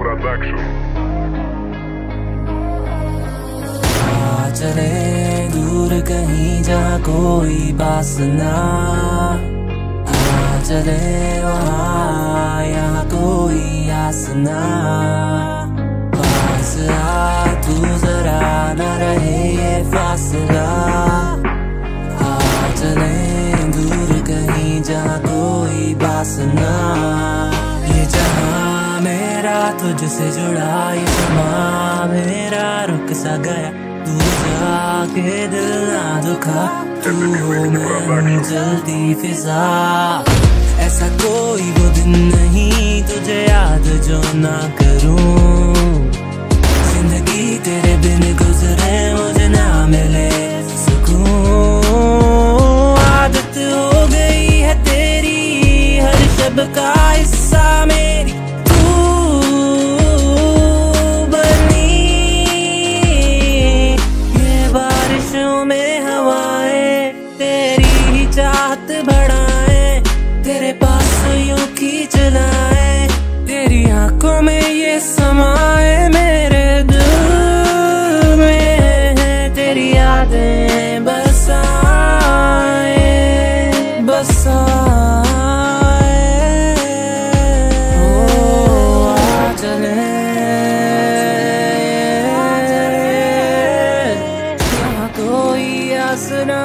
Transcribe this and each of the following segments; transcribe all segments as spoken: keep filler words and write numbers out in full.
चले दूर कहीं जहाँ कोई बास ना, आ चले वहाँ यहाँ कोई आस ना। पास आ तू जरा न रहे ये फासला, आ चले दूर कहीं जहाँ कोई बास ना। ये जहाँ मेरा तुझसे जुड़ा, ये समा मेरा रुक सा गया, तू जाके दिल ना दुखा, तू हो मैं जल्दी फिजा। ऐसा कोई वो दिन नहीं तुझे याद जो ना करूं, जिंदगी तेरे बिन गुजरे मुझे ना मिले सुकून। आदत हो गई है तेरी हर शब का हिस्सा मेरी, चाहत बढ़ाए तेरे पास यूं खींच लाए, तेरी आंखों में ये समाए, मेरे दिल में है तेरी यादें बसाए बसाए। ओ आ चले यहाँ कोई आस ना,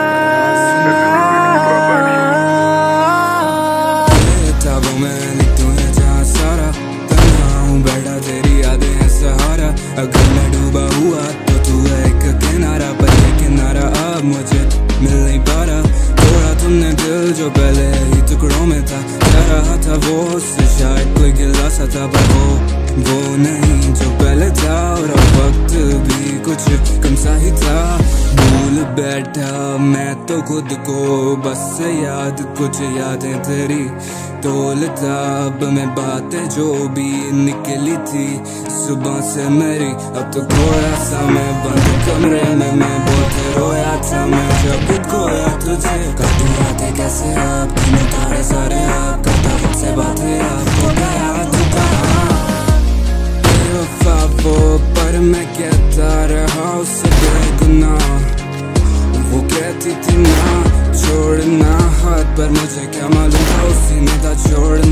अगर मैं डूबा हुआ तो तू है एक किनारा, पर ये किनारा अब मुझे मिल नहीं पा रहा। तोड़ा तुमने दिल जो पहले ही टुकड़ों में था, जा रहा था वो उससे शायद कोई गिला सा था, पर वो वो नहीं जो पहले था, और अब वक्त भी कुछ कम सा ही था। भूल बैठा मैं तो खुद को, बस से याद कुछ यादें तेरी तोलता अब मैं, बातें जो भी निकली थी सुबह से मेरी, अब तो खोया सा मैं बंद कमरे में, मैं बहुत रोया था मैं जब खोया तुझे। काटू बातें कैसे आप तुमने तारे सारे आप, करता खुद से बातें आपको गया तू कहाँ। बेवफा वो पर मैं कहता रहा उससे बेगुनाह, वो कहती थी ना छोड़ना हाथ, पर मुझे क्या मालूम था उसी ने था छोड़ना।